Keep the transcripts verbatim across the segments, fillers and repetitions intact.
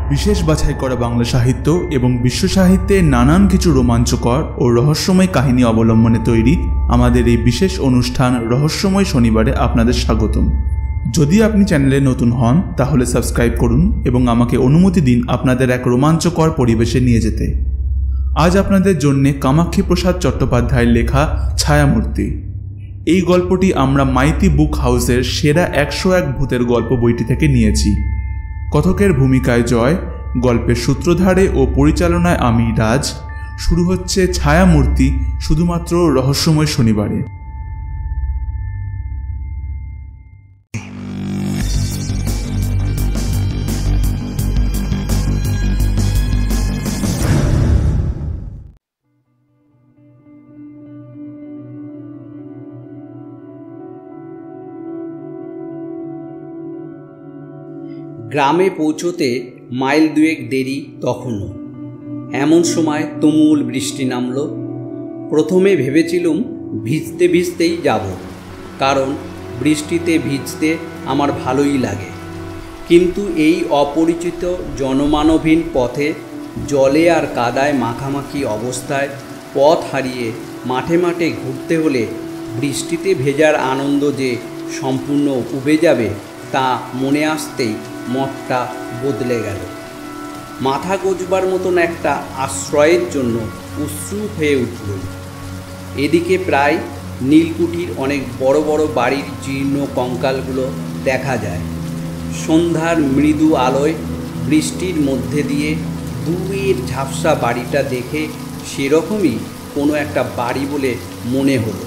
বিশেষ বাছাই করা বাংলা সাহিত্য এবং বিশ্ব সাহিত্যে নানান কিছু রোমাঞ্চকর ও রহস্যময় কাহিনী অবলম্বনে তৈরি আমাদের এই বিশেষ অনুষ্ঠান রহস্যময় শনিবারে আপনাদের স্বাগতম। যদি আপনি চ্যানেলে নতুন হন তাহলে সাবস্ক্রাইব করুন এবং আমাকে অনুমতি দিন আপনাদের এক রোমাঞ্চকর পরিবেশে নিয়ে যেতে। আজ আপনাদের জন্যে কামাক্ষী প্রসাদ চট্টোপাধ্যায়ের লেখা ছায়ামূর্তি। এই গল্পটি আমরা মাইতি বুক হাউসের সেরা একশো এক ভূতের গল্প বইটি থেকে নিয়েছি। কথকের ভূমিকায় জয়, গল্পের সূত্রধারে ও পরিচালনায় আমি রাজ। শুরু হচ্ছে ছায়ামূর্তি শুধুমাত্র রহস্যময় শনিবারে। গ্রামে পৌঁছতে মাইল দুয়েক দেরি তখনও। এমন সময় তুমুল বৃষ্টি নামল। প্রথমে ভেবেছিলুম ভিজতে ভিজতেই যাব, কারণ বৃষ্টিতে ভিজতে আমার ভালোই লাগে। কিন্তু এই অপরিচিত জনমানবহীন পথে জলে আর কাদায় মাখামাখি অবস্থায় পথ হারিয়ে মাঠে মাঠে ঘুরতে হলে বৃষ্টিতে ভেজার আনন্দ যে সম্পূর্ণ উবে যাবে তা মনে আসতেই মতটা বদলে গেল। মাথা গোজবার মতন একটা আশ্রয়ের জন্য উৎসুক হয়ে উঠল। এদিকে প্রায় নীলকুঠির অনেক বড় বড় বাড়ির জীর্ণ কঙ্কালগুলো দেখা যায়। সন্ধ্যার মৃদু আলোয় বৃষ্টির মধ্যে দিয়ে দূরের ঝাপসা বাড়িটা দেখে সেরকমই কোনো একটা বাড়ি বলে মনে হলো।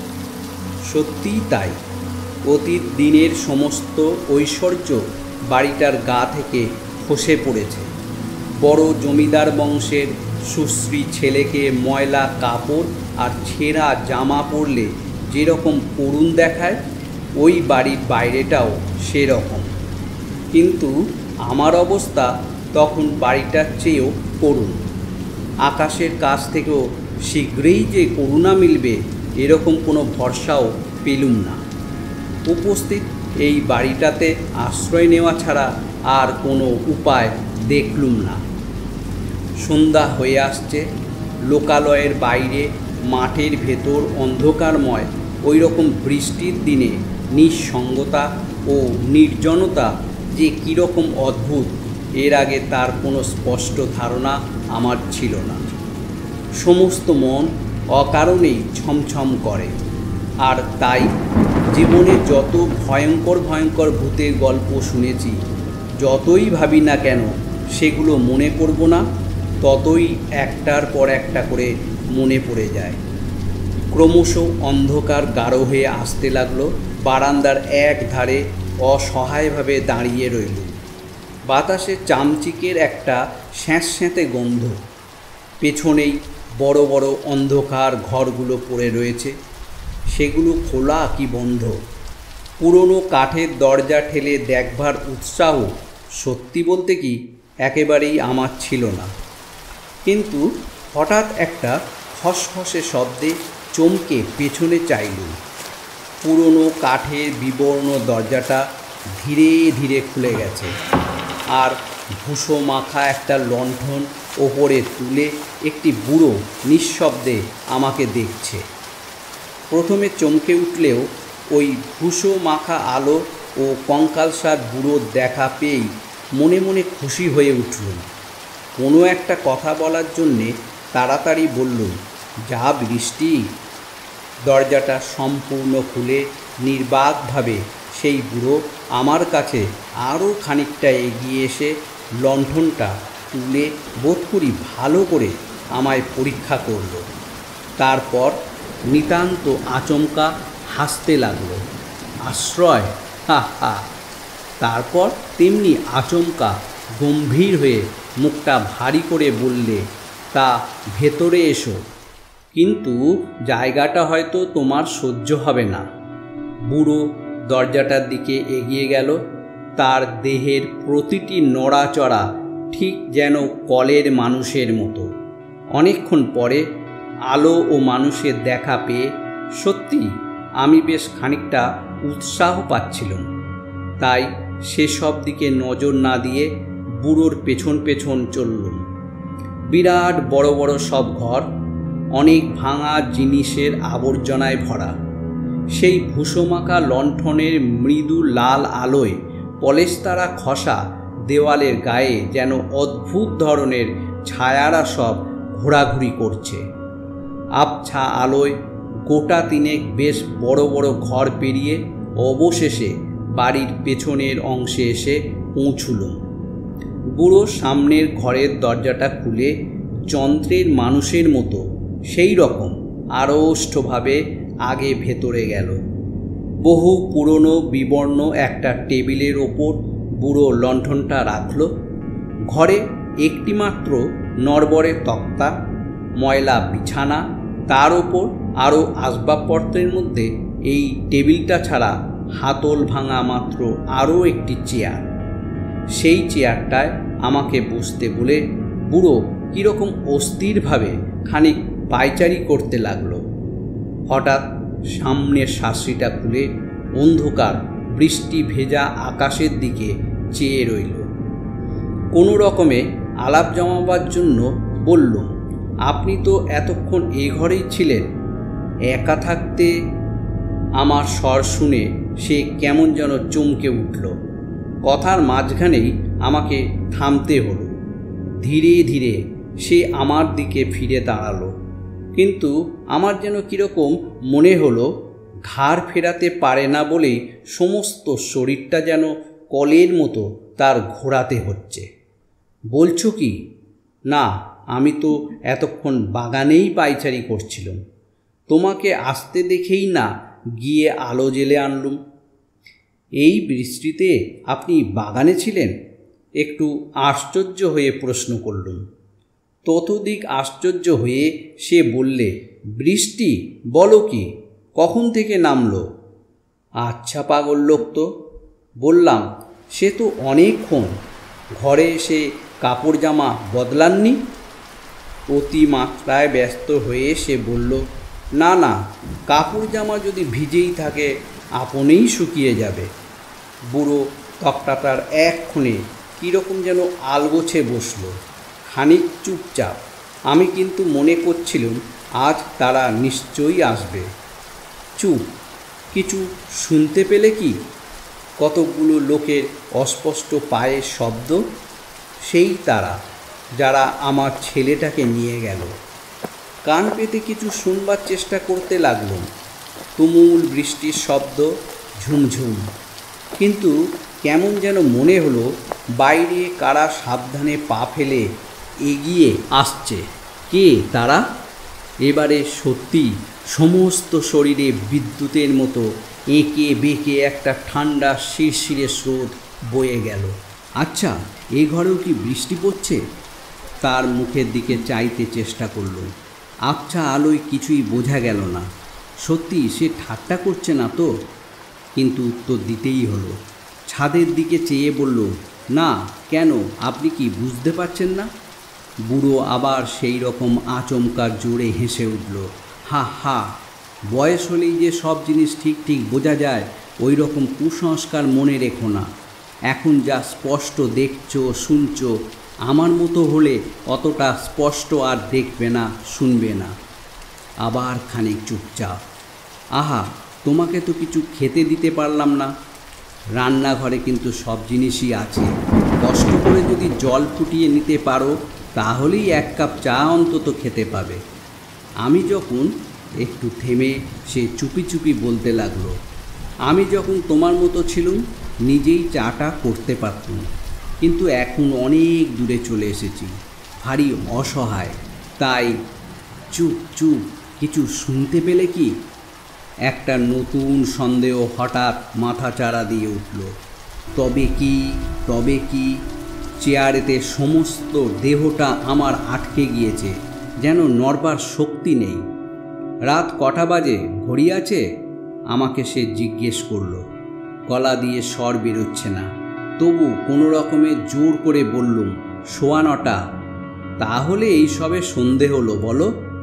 সত্যিই তাই, অতীত দিনের সমস্ত ঐশ্বর্য বাড়িটার গা থেকে খসে পড়েছে। বড় জমিদার বংশের সুশ্রী ছেলেকে ময়লা কাপড় আর ছেঁড়া জামা পরলে যেরকম করুণ দেখায়, ওই বাড়ির বাইরেটাও সেরকম। কিন্তু আমার অবস্থা তখন বাড়িটার চেয়েও করুণ। আকাশের কাছ থেকেও শীঘ্রই যে করুণা মিলবে এরকম কোনো ভরসাও পেলুম না। উপস্থিত এই বাড়িটাতে আশ্রয় নেওয়া ছাড়া আর কোনো উপায় দেখলুম না। সন্ধ্যা হয়ে আসছে। লোকালয়ের বাইরে মাঠের ভেতর অন্ধকারময় ওই রকম বৃষ্টির দিনে নিঃসঙ্গতা ও নির্জনতা যে কীরকম অদ্ভুত, এর আগে তার কোনো স্পষ্ট ধারণা আমার ছিল না। সমস্ত মন অকারণেই ছমছম করে। আর তাই জীবনে যত ভয়ঙ্কর ভয়ঙ্কর ভূতের গল্প শুনেছি, যতই ভাবি না কেন সেগুলো মনে করব না, ততই একটার পর একটা করে মনে পড়ে যায়। ক্রমশ অন্ধকার গাঢ় হয়ে আসতে লাগলো। বারান্দার এক ধারে অসহায়ভাবে দাঁড়িয়ে রইল। বাতাসে চামচিকের একটা স্যাঁতস্যাঁতে গন্ধ। পেছনেই বড় বড় অন্ধকার ঘরগুলো পড়ে রয়েছে। সেগুলো খোলা কি বন্ধ? পুরনো কাঠের দরজা ঠেলে দেখবার উৎসাহ সত্যি বলতে কি একেবারেই আমার ছিল না। কিন্তু হঠাৎ একটা খসখসে শব্দে চমকে পেছনে চাইলুম। পুরনো কাঠের বিবর্ণ দরজাটা ধীরে ধীরে খুলে গেছে, আর ভুসো মাখা একটা লণ্ঠন ওপরে তুলে একটি বুড়ো নিঃশব্দে আমাকে দেখছে। প্রথমে চমকে উঠলেও ওই ভুসো মাখা আলো ও কঙ্কালসার বুড়োর দেখা পেয়েই মনে মনে খুশি হয়ে উঠলুম। কোনো একটা কথা বলার জন্যে তাড়াতাড়ি বললুম, যা বৃষ্টি। দরজাটা সম্পূর্ণ খুলে নির্বাকভাবে সেই বুড়ো আমার কাছে আরও খানিকটা এগিয়ে এসে লণ্ঠনটা তুলে বোধ করি ভালো করে আমায় পরীক্ষা করল। তারপর নিতান্ত আচমকা হাসতে লাগলো। আশ্রয়, হা হা। তারপর তেমনি আচমকা গম্ভীর হয়ে মুখটা ভারী করে বললে, তা ভেতরে এসো, কিন্তু জায়গাটা হয়তো তোমার সহ্য হবে না। বুড়ো দরজাটার দিকে এগিয়ে গেল। তার দেহের প্রতিটি নড়াচড়া ঠিক যেন কলের মানুষের মতো। অনেকক্ষণ পরে আলো ও মানুষের দেখা পেয়ে সত্যি আমি বেশ খানিকটা উৎসাহ পাচ্ছিলাম। তাই সেসব দিকে নজর না দিয়ে বুড়োর পেছন পেছন চললুম। বিরাট বড় বড় সব ঘর, অনেক ভাঙা জিনিসের আবর্জনায় ভরা। সেই ভুসোমাখা লণ্ঠনের মৃদু লাল আলোয় পলেস্তারা খসা দেওয়ালের গায়ে যেন অদ্ভুত ধরনের ছায়ারা সব ঘোরাঘুরি করছে। আবছা আলোয় গোটা তিনেক বেশ বড় বড় ঘর পেরিয়ে অবশেষে বাড়ির পেছনের অংশে এসে পৌঁছুলুম। বুড়ো সামনের ঘরের দরজাটা খুলে যন্ত্রের মানুষের মতো সেই রকম আড়ষ্টভাবে আগে ভেতরে গেল। বহু পুরনো বিবর্ণ একটা টেবিলের ওপর বুড়ো লণ্ঠনটা রাখল। ঘরে একটিমাত্র নড়বড়ে তক্তা, ময়লা বিছানা, তার ওপর আরও আসবাবপত্রের মধ্যে এই টেবিলটা ছাড়া হাতল ভাঙা মাত্র আরও একটি চেয়ার। সেই চেয়ারটায় আমাকে বসতে বলে বুড়ো কীরকম অস্থিরভাবে খানিক পায়চারি করতে লাগলো। হঠাৎ সামনের শাঁসিটা খুলে অন্ধকার বৃষ্টি ভেজা আকাশের দিকে চেয়ে রইল। কোনো রকমে আলাপ জমাবার জন্য বলল, আপনি তো এতক্ষণ এ ঘরেই ছিলেন। একা থাকতে। আমার স্বর শুনে সে কেমন যেন চমকে উঠল। কথার মাঝখানেই আমাকে থামতে হলো। ধীরে ধীরে সে আমার দিকে ফিরে দাঁড়ালো, কিন্তু আমার যেন কীরকম মনে হলো ঘাড় ফেরাতে পারে না বলেই সমস্ত শরীরটা যেন কলের মতো তার ঘোরাতে হচ্ছে। বলছো কি? না, আমি তো এতক্ষণ বাগানেই পায়চারি করছিলাম। তোমাকে আসতে দেখেই না গিয়ে আলো জেলে আনলুম। এই বৃষ্টিতে আপনি বাগানে ছিলেন? একটু আশ্চর্য হয়ে প্রশ্ন করলুম। ততোধিক আশ্চর্য হয়ে সে বললে, বৃষ্টি? বলো কি? কখন থেকে নামলো? আচ্ছা পাগল লোক তো। বললাম, সে তো অনেকক্ষণ। ঘরে এসে কাপড় জামা বদলাননি? অতিমাত্রায় ব্যস্ত হয়ে সে বলল, না না, কাপড় জামা যদি ভিজেই থাকে আপনেই শুকিয়ে যাবে। বুড়ো তক্তাটার একক্ষণে কীরকম যেন আলগোছে বসল, খানিক চুপচাপ। আমি কিন্তু মনে করছিলাম আজ তারা নিশ্চয়ই আসবে। চুপ। কিছু শুনতে পেলে কি? কতকগুলো লোকের অস্পষ্ট পায়ের শব্দ। সেই তারা যারা আমার ছেলেটাকে নিয়ে গেল। কান পেতে কিছু শুনবার চেষ্টা করতে লাগলাম। তুমুল বৃষ্টির শব্দ, ঝুমঝুম। কিন্তু কেমন যেন মনে হলো বাইরে কারা সাবধানে পা ফেলে এগিয়ে আসছে। কে তারা? এবারে সত্যি সমস্ত শরীরে বিদ্যুতের মতো এঁকে বেঁকে একটা ঠান্ডা শিরশিরে স্রোত বয়ে গেল। আচ্ছা, এই ঘরেও কি বৃষ্টি পড়ছে? তার মুখের দিকে চাইতে চেষ্টা করল। আবছা আলোয় কিছুই বোঝা গেল না। সত্যি সে ঠাট্টা করছে না তো? কিন্তু উত্তর দিতেই হলো। ছাদের দিকে চেয়ে বলল, না। কেন, আপনি কি বুঝতে পারছেন না? বুড়ো আবার সেই রকম আচমকা জোরে হেসে উঠল। হা হা, বয়স হলেই যে সব জিনিস ঠিক ঠিক বোঝা যায় ওই রকম কুসংস্কার মনে রেখো না। এখন যা স্পষ্ট দেখছো শুনছো, আমার মতো হলে অতটা স্পষ্ট আর দেখবে না, শুনবে না। আবার খানিক চুপচাপ। আহা, তোমাকে তো কিছু খেতে দিতে পারলাম না। রান্নাঘরে কিন্তু সব জিনিসই আছে। কষ্ট করে যদি জল ফুটিয়ে নিতে পারো তাহলেই এক কাপ চা অন্তত খেতে পাবে। আমি যখন একটু থেমে সে চুপি চুপি বলতে লাগলো, আমি যখন তোমার মতো ছিলুম নিজেই চাটা করতে পারতুম, কিন্তু এখন অনেক দূরে চলে এসেছি, ভারী অসহায়। তাই চুপ চুপ। কিছু শুনতে পেলে কি? একটা নতুন সন্দেহ হঠাৎ মাথা চাড়া দিয়ে উঠল। তবে কি? তবে কি? চেয়ারেতে সমস্ত দেহটা আমার আটকে গিয়েছে, যেন নড়বার শক্তি নেই। রাত কটা বাজে? ঘড়ি আছে? আমাকে সে জিজ্ঞেস করল। গলা দিয়ে স্বর বেরোচ্ছে না, তবু কোনো রকমে জোর করে বললুম, সোয়া নটা। তাহলে এই সবে সন্ধে হলো বলো?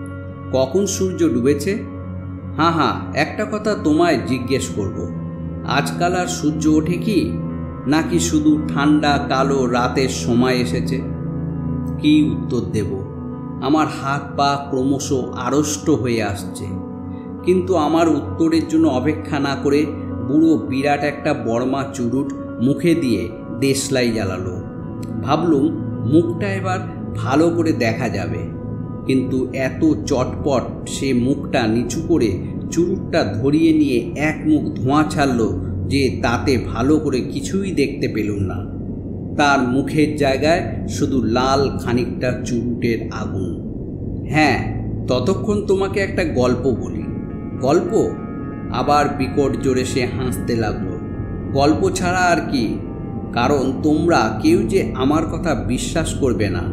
কখন সূর্য ডুবেছে? হ্যাঁ হ্যাঁ, একটা কথা তোমায় জিজ্ঞেস করব, আজকাল আর সূর্য ওঠে কি? নাকি শুধু ঠান্ডা কালো রাতের সময় এসেছে? কি উত্তর দেব? আমার হাত পা ক্রমশ আড়ষ্ট হয়ে আসছে। কিন্তু আমার উত্তরের জন্য অপেক্ষা না করে বুড়ো বিরাট একটা বর্মা চুরুট মুখে দিয়ে দেশলাই জ্বালালো। ভাবলুম মুখটা এবার ভালো করে দেখা যাবে, কিন্তু এত চটপট সে মুখটা নিচু করে চুরুটটা ধরিয়ে নিয়ে এক মুখ ধোঁয়া ছাড়ল যে তাতে ভালো করে কিছুই দেখতে পেলুম না। তার মুখের জায়গায় শুধু লাল খানিকটা চুরুটের আগুন। হ্যাঁ, ততক্ষণ তোমাকে একটা গল্প বলি। গল্প? আবার বিকট জোরে সে হাসতে লাগলো। গল্প ছাড়া আর কি? কারণ তোমরা কেউ যে আমার কথা বিশ্বাস করবে না।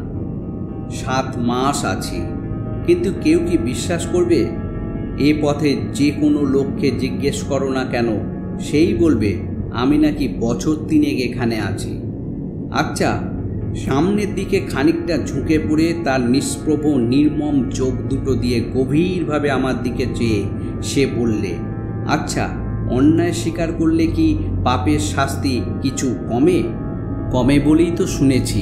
সাত মাস আছি, কিন্তু কেউ কি বিশ্বাস করবে? এ পথে যে কোনো লোককে জিজ্ঞেস করো না কেন, সেই বলবে আমি নাকি বছর তিনেক এখানে আছি। আচ্ছা, সামনের দিকে খানিকটা ঝুঁকে পড়ে তার নিষ্প্রভ নির্মম চোখ দুটো দিয়ে গভীরভাবে আমার দিকে চেয়ে সে বললে, আচ্ছা, অন্যায় স্বীকার করলে কি পাপের শাস্তি কিছু কমে? কমে বলেই তো শুনেছি।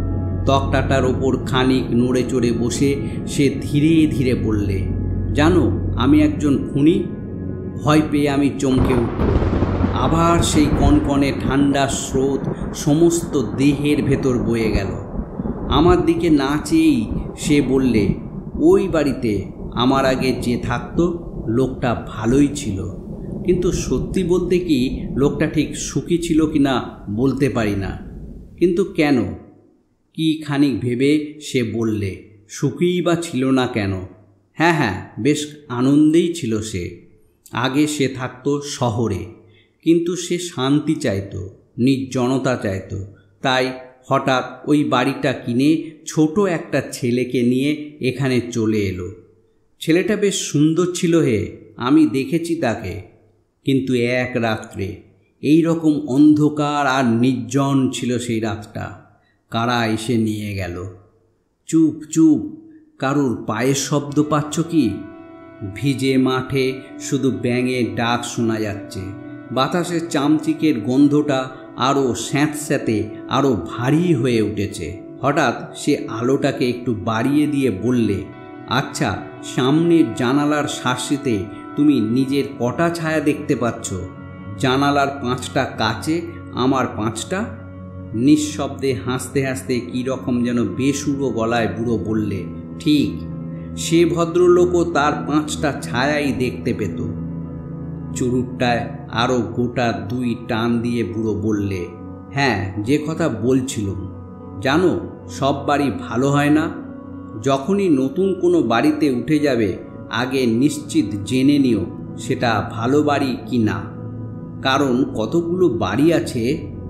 তক্তাটার ওপর খানিক নড়ে চড়ে বসে সে ধীরে ধীরে বললে, জানো আমি একজন খুনি। ভয় পেয়ে আমি চমকে উঠল। আবার সেই কনকনে ঠান্ডা স্রোত সমস্ত দেহের ভেতর বয়ে গেল। আমার দিকে না চেয়েই সে বললে, ওই বাড়িতে আমার আগে যে থাকতো লোকটা ভালোই ছিল, কিন্তু সত্যি বলতে কি লোকটা ঠিক সুখী ছিল কি না বলতে পারি না। কিন্তু কেন? কি খানিক ভেবে সে বললে, সুখীই বা ছিল না কেন? হ্যাঁ হ্যাঁ, বেশ আনন্দেই ছিল সে। আগে সে থাকতো শহরে, কিন্তু সে শান্তি চাইতো, নির্জনতা চাইতো। তাই হঠাৎ ওই বাড়িটা কিনে ছোট একটা ছেলেকে নিয়ে এখানে চলে এলো। ছেলেটা বেশ সুন্দর ছিল হে, আমি দেখেছি তাকে। কিন্তু এক রাত্রে এই রকম অন্ধকার আর নির্জন ছিল সেই রাতটা। কারা এসে নিয়ে গেল? চুপ চুপ, কারুর পায়ের শব্দ পাচ্ছ কি? ভিজে মাঠে শুধু ব্যাঙের ডাক শোনা যাচ্ছে। বাতাসের চামচিকের গন্ধটা আরও স্যাঁতস্যাঁতে আরও ভারী হয়ে উঠেছে। হঠাৎ সে আলোটাকে একটু বাড়িয়ে দিয়ে বললে, আচ্ছা, সামনের জানালার শাসিতে তুমি নিজের কটা ছায়া দেখতে পাচ্ছ? জানালার পাঁচটা কাচে, আমার পাঁচটা। নিঃশব্দে হাসতে হাসতে কীরকম যেন বেসুরো গলায় বুড়ো বললে, ঠিক, সে ভদ্রলোকও তার পাঁচটা ছায়াই দেখতে পেত। চুরুটটায় আরও গোটা দুই টান দিয়ে বুড়ো বললে, হ্যাঁ, যে কথা বলছিলাম, জানো সব বাড়ি ভালো হয় না। যখনই নতুন কোনো বাড়িতে উঠে যাবে আগে নিশ্চিত জেনে নিও সেটা ভালো বাড়ি কি না। কারণ কতগুলো বাড়ি আছে।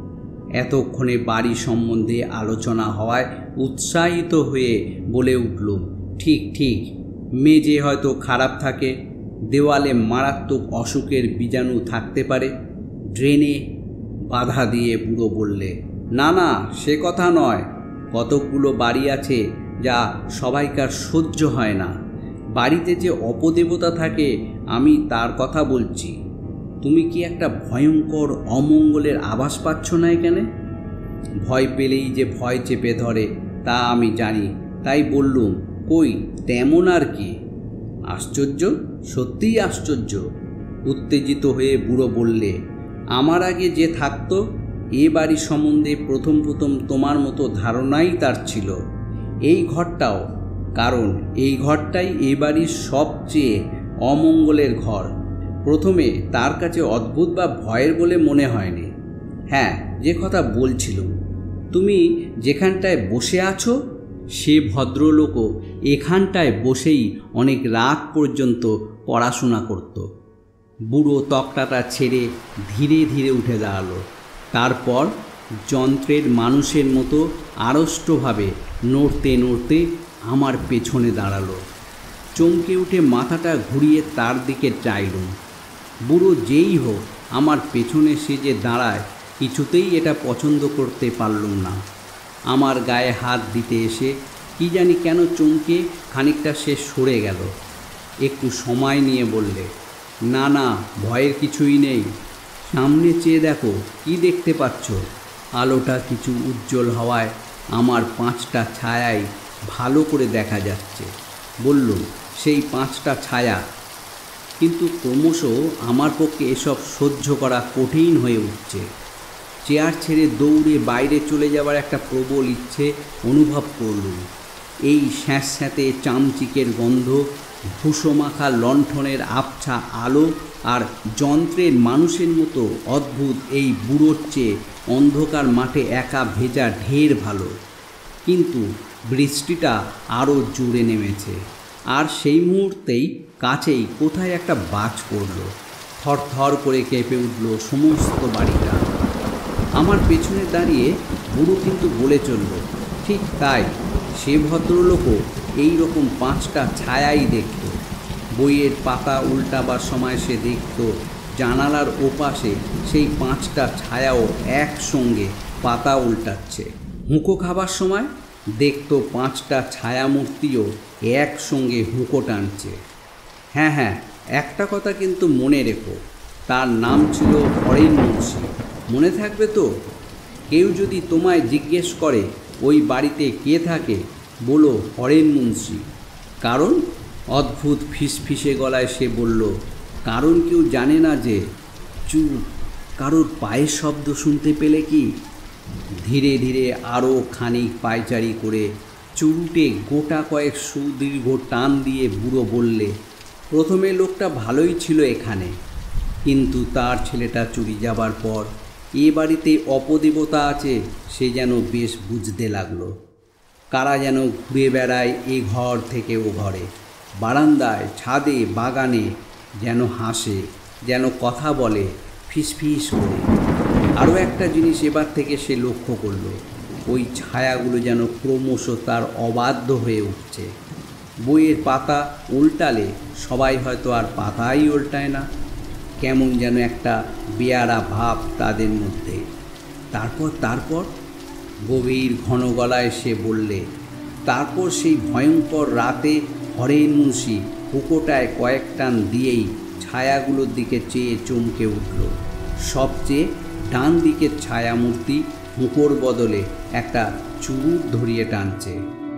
এতক্ষণে বাড়ি সম্বন্ধে আলোচনা হওয়ায় উৎসাহিত হয়ে বলে উঠল, ঠিক ঠিক, মেঝে হয়তো খারাপ থাকে, দেওয়ালে মারাত্মক অসুখের বীজাণু থাকতে পারে, ড্রেনে। বাধা দিয়ে বুড়ো বললে, না না, সে কথা নয়। কতকগুলো বাড়ি আছে যা সবাইকার সহ্য হয় না। বাড়িতে যে অপদেবতা থাকে আমি তার কথা বলছি। তুমি কি একটা ভয়ঙ্কর অমঙ্গলের আভাস পাচ্ছ না এখানে? ভয় পেলেই যে ভয় চেপে ধরে তা আমি জানি, তাই বললুম, কই তেমন আর কি। আশ্চর্য, সত্যিই আশ্চর্য। উত্তেজিত হয়ে বুড়ো বললে, আমার আগে যে থাকতো এ বাড়ি সম্বন্ধে প্রথম প্রথম তোমার মতো ধারণাই তার ছিল। এই ঘরটাও, কারণ এই ঘরটাই এ বাড়ির সবচেয়ে অমঙ্গলের ঘর। প্রথমে তার কাছে অদ্ভুত বা ভয়ের বলে মনে হয়নি। হ্যাঁ, যে কথা বলছিলাম, তুমি যেখানটায় বসে আছো সে ভদ্রলোকও এখানটায় বসেই অনেক রাত পর্যন্ত পড়াশোনা করত। বুড়ো তক্তাটা ছেড়ে ধীরে ধীরে উঠে দাঁড়ালো। তারপর যন্ত্রের মানুষের মতো আড়ষ্টভাবে নড়তে নড়তে আমার পেছনে দাঁড়ালো। চমকে উঠে মাথাটা ঘুরিয়ে তার দিকে চাইলুম। বুড়ো যেই হোক, আমার পেছনে সে যে দাঁড়ায় কিছুতেই এটা পছন্দ করতে পারলুম না। আমার গায়ে হাত দিতে এসে কি জানি কেন চমকে খানিকটা সে সরে গেল। একটু সময় নিয়ে বললে, না না, ভয়ের কিছুই নেই। সামনে চেয়ে দেখো, কি দেখতে পাচ্ছ? আলোটা কিছু উজ্জ্বল হওয়ায় আমার পাঁচটা ছায়াই ভালো করে দেখা যাচ্ছে। বলল, সেই পাঁচটা ছায়া। কিন্তু ক্রমশ আমার পক্ষে এসব সহ্য করা কঠিন হয়ে উঠছে। চেয়ার ছেড়ে দৌড়ে বাইরে চলে যাওয়ার একটা প্রবল ইচ্ছে অনুভব করলুম। এই স্যাঁতস্যাঁতে চামচিকের গন্ধ, ভুষোমাখা লণ্ঠনের আবছা আলো আর যন্ত্রের মানুষের মতো অদ্ভুত এই বুড়োর চেয়ে অন্ধকার মাঠে একা ভেজা ঢের ভালো। কিন্তু বৃষ্টিটা আরও জোরে নেমেছে, আর সেই মুহূর্তেই কাছেই কোথায় একটা বাজ পড়ল। থরথর করে কেঁপে উঠল সমস্ত বাড়িটা। আমার পেছনে দাঁড়িয়ে বুড়ো কিন্তু বলে চলল, ঠিক তাই, সে ভদ্রলোকও এই রকম পাঁচটা ছায়াই দেখত। বইয়ের পাতা উল্টাবার সময় সে দেখত জানালার ওপাশে সেই পাঁচটা ছায়াও একসঙ্গে পাতা উল্টাচ্ছে। হুঁকো খাবার সময় দেখত পাঁচটা ছায়ামূর্তিও একসঙ্গে হুঁকো টানছে। হ্যাঁ হ্যাঁ, একটা কথা কিন্তু মনে রেখো, তার নাম ছিল হরেন মুন্সি। মনে থাকবে তো? কেউ যদি তোমায় জিজ্ঞেস করে ওই বাড়িতে কে থাকে, বলো হরেন মুন্সি। কারণ? অদ্ভুত ফিসফিসে গলায় সে বলল, কারণ কেউ জানে না যে। চুপ, কারোর পায়ের শব্দ শুনতে পেলে কি? ধীরে ধীরে আরও খানিক পায়চারি করে চুরুটে গোটা কয়েক সুদীর্ঘ টান দিয়ে বুড়ো বললে, প্রথমে লোকটা ভালোই ছিল এখানে, কিন্তু তার ছেলেটা চুরি যাবার পর এ বাড়িতে অপদেবতা আছে সে যেন বেশ বুঝতে লাগলো। কারা যেন ঘুরে বেড়ায় এ ঘর থেকে ও ঘরে, বারান্দায়, ছাদে, বাগানে, যেন হাসে, যেন কথা বলে ফিসফিস করে। আরও একটা জিনিস এবার থেকে সে লক্ষ্য করল, ওই ছায়াগুলো যেন ক্রমশ তার অবাধ্য হয়ে উঠছে। বইয়ের পাতা উল্টালে সবাই হয়তো আর পাতাই উল্টায় না, কেমন যেন একটা বেয়ারা ভাব তাদের মধ্যে। তারপর তারপর গভীর ঘন গলায় সে বললে, তারপর সেই ভয়ঙ্কর রাতে হরেন মুন্সি হুঁকোটায় কয়েক টান দিয়েই ছায়াগুলোর দিকে চেয়ে চমকে উঠল। সবচেয়ে ডান দিকের ছায়ামূর্তি হুঁকোর বদলে একটা চুরুট ধরিয়ে টানছে।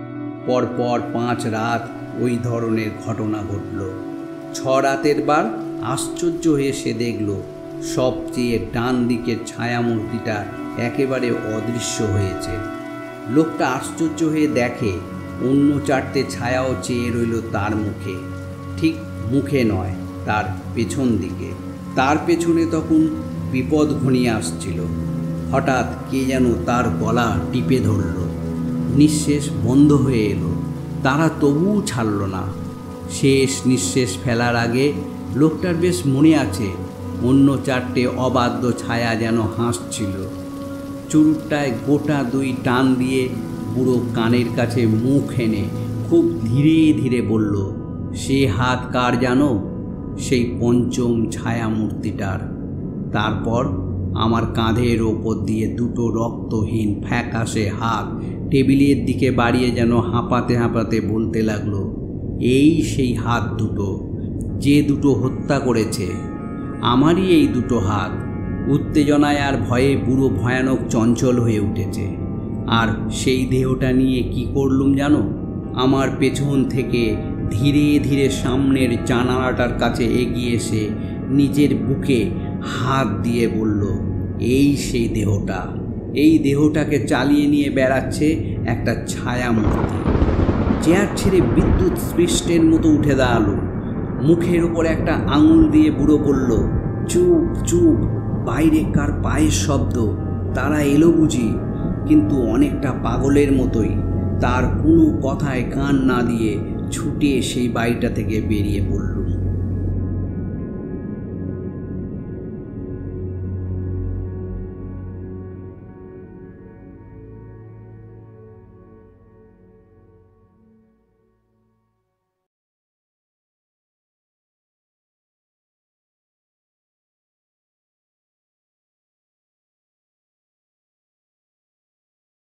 পরপর পাঁচ রাত ওই ধরনের ঘটনা ঘটল। ছ রাতের বার আশ্চর্য হয়ে সে দেখল সবচেয়ে ডান দিকের ছায়ামূর্তিটা একেবারে অদৃশ্য হয়েছে। লোকটা আশ্চর্য হয়ে দেখে অন্য চারটে ছায়াও চেয়ে রইল তার মুখে। ঠিক মুখে নয়, তার পেছন দিকে। তার পেছনে তখন বিপদ ঘনিয়ে আসছিল। হঠাৎ কে যেন তার গলা টিপে ধরল। নিঃশেষ বন্ধ হয়ে এলো। তারা তবুও ছাড়ল না। শেষ নিঃশেষ ফেলার আগে লোকটার বেশ মনে আছে, অন্য চারটে অবাধ্য ছায়া যেন হাসছিল। চুরুটটায় গোটা দুই টান দিয়ে বুড়ো কানের কাছে মুখ এনে খুব ধীরে ধীরে বলল, সে হাত কার জানো? সেই পঞ্চম ছায়ামূর্তিটার। তারপর আমার কাঁধের ওপর দিয়ে দুটো রক্তহীন ফ্যাকাশে হাত টেবিলের দিকে বাড়িয়ে যেন হাঁপাতে হাঁপাতে বলতে লাগলো, এই সেই হাত দুটো, যে দুটো হত্যা করেছে। আমারই এই দুটো হাত। উত্তেজনায় আর ভয়ে বুড়ো ভয়ানক চঞ্চল হয়ে উঠেছে। আর সেই দেহটা নিয়ে কি করলুম জানো? আমার পেছন থেকে ধীরে ধীরে সামনের জানালাটার কাছে এগিয়ে এসে নিজের বুকে হাত দিয়ে বলল, এই সেই দেহটা। এই দেহটাকে চালিয়ে নিয়ে বেড়াচ্ছে একটা ছায়ামূর্তি। চেয়ার ছেড়ে বিদ্যুৎ স্পৃষ্টের মতো উঠে দাঁড়ালো। মুখের উপর একটা আঙুল দিয়ে বুড়ো বলল, চুপ চুপ, বাইরে কার পায়ের শব্দ, তারা এলো বুঝি? কিন্তু অনেকটা পাগলের মতোই তার কোনো কথায় কান না দিয়ে ছুটে সেই বাড়িটা থেকে বেরিয়ে পড়ল।